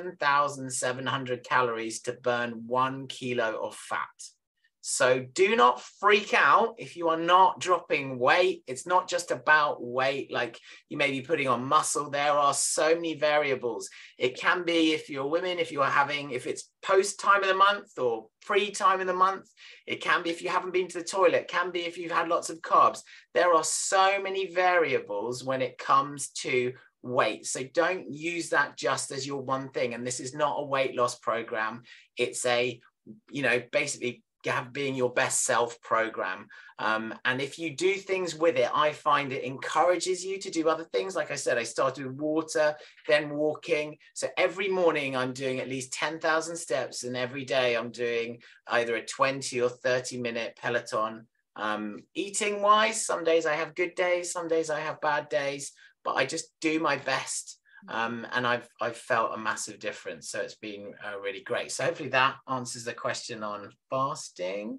7,700 calories to burn 1 kilo of fat. So do not freak out if you are not dropping weight. It's not just about weight, like you may be putting on muscle. There are so many variables. It can be if you're women, if it's post time of the month or pre time of the month. It can be if you haven't been to the toilet. It can be if you've had lots of carbs. There are so many variables when it comes to weight. So don't use that just as your one thing. And this is not a weight loss program. It's a, basically being your best self program. And if you do things with it, I find it encourages you to do other things. Like I said, I started with water, then walking. So every morning I'm doing at least 10,000 steps, and every day I'm doing either a 20 or 30-minute Peloton. Eating wise, some days I have good days, some days I have bad days, but I just do my best. And I've felt a massive difference. So it's been really great. So hopefully that answers the question on fasting.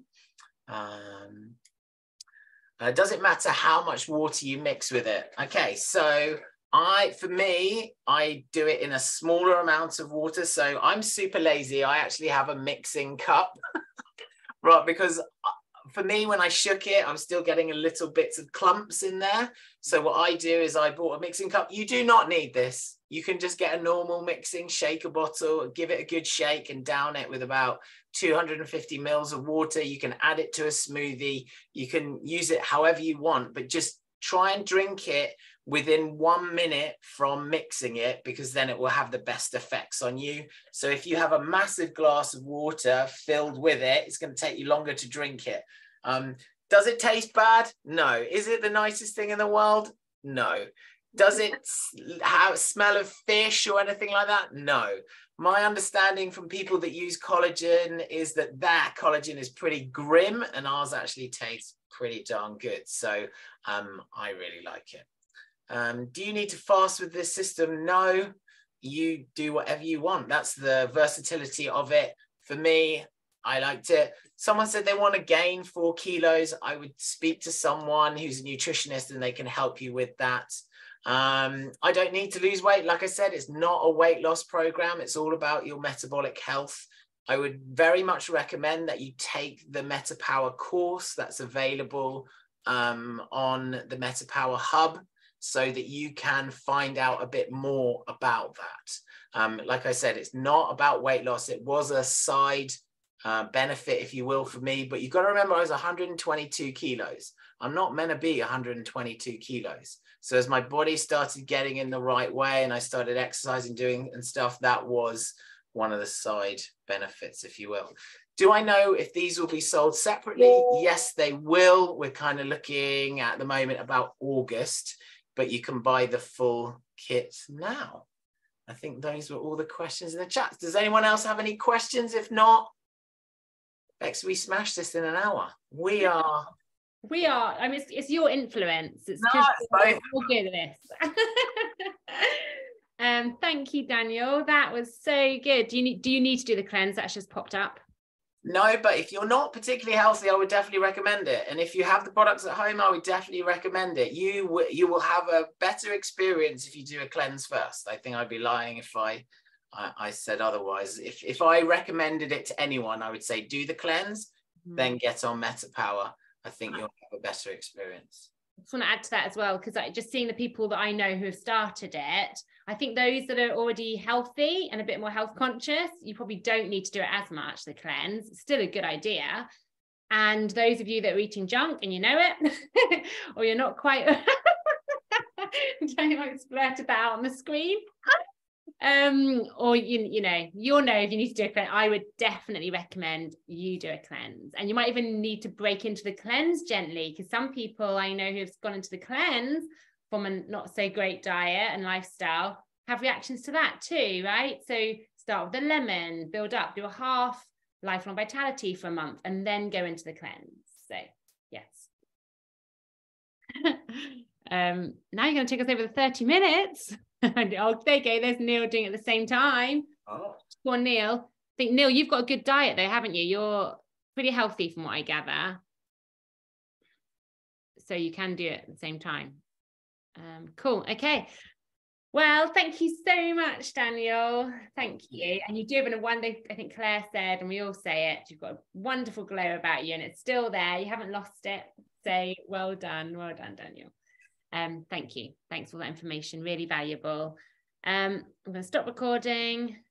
Does it matter how much water you mix with it? Okay, so for me, I do it in a smaller amount of water. So I'm super lazy. I actually have a mixing cup, right? Because for me, when I shook it, I'm still getting a little bits of clumps in there. So what I do is I bought a mixing cup. You do not need this. You can just get a normal mixing shaker bottle, give it a good shake and down it with about 250 mils of water. You can add it to a smoothie. You can use it however you want, but just try and drink it within 1 minute from mixing it, because then it will have the best effects on you. So if you have a massive glass of water filled with it, it's going to take you longer to drink it. Does it taste bad? No. Is it the nicest thing in the world? No. Does it have a smell of fish or anything like that? No. My understanding from people that use collagen is that collagen is pretty grim, and ours actually tastes pretty darn good. So I really like it. Do you need to fast with this system? No, you do whatever you want. That's the versatility of it. For me, I liked it. Someone said they want to gain 4 kilos. I would speak to someone who's a nutritionist and they can help you with that. I don't need to lose weight. Like I said, it's not a weight loss program. It's all about your metabolic health. I would very much recommend that you take the MetaPWR course that's available on the MetaPWR Hub, so that you can find out a bit more about that. Like I said, it's not about weight loss. It was a side benefit, if you will, for me, but you've got to remember I was 122 kilos. I'm not meant to be 122 kilos. So as my body started getting in the right way and I started exercising, doing and stuff, that was one of the side benefits, if you will. Do I know if these will be sold separately? Yes, they will. We're kind of looking at the moment about August, but you can buy the full kit now. I think those were all the questions in the chat. Does anyone else have any questions? If not, Bex, we smashed this in an hour. We are. I mean, it's your influence. It's no, because you're good at this. Thank you, Daniel. That was so good. Do you need to do the cleanse that's just popped up? No, but if you're not particularly healthy, I would definitely recommend it. And if you have the products at home, I would definitely recommend it. You will have a better experience if you do a cleanse first. I think I'd be lying if I said otherwise. If I recommended it to anyone, I would say do the cleanse, then get on MetaPWR. I think you'll have a better experience. I just want to add to that as well, because just seeing the people that I know who have started it, I think those that are already healthy and a bit more health conscious, you probably don't need to do it as much, the cleanse. It's still a good idea. And those of you that are eating junk and you know it, or you're not quite, don't like splurted that out on the screen. Or you'll know if you need to do a cleanse. I would definitely recommend you do a cleanse, and you might even need to break into the cleanse gently, because some people I know who have gone into the cleanse from a not so great diet and lifestyle have reactions to that too, right? So start with the lemon, build up, do a half lifelong vitality for a month, and then go into the cleanse. So yes. Now you're going to take us over the 30 minutes. Oh, there you go. There's Neil doing it at the same time. Oh. Go on, Neil. I think, Neil, you've got a good diet though, haven't you? You're pretty healthy from what I gather. So you can do it at the same time. Cool. Okay. Well, thank you so much, Daniel. Thank you. And you do have one day, I think Claire said, and we all say it, you've got a wonderful glow about you and it's still there. You haven't lost it. So well done. Well done, Daniel. Thank you. Thanks for all that information. Really valuable. I'm going to stop recording.